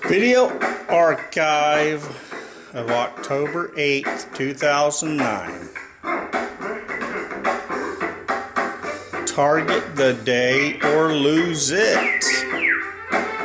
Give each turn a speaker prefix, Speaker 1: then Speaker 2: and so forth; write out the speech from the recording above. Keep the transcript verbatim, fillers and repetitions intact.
Speaker 1: Video archive of October eighth, two thousand nine. Target the day or lose it.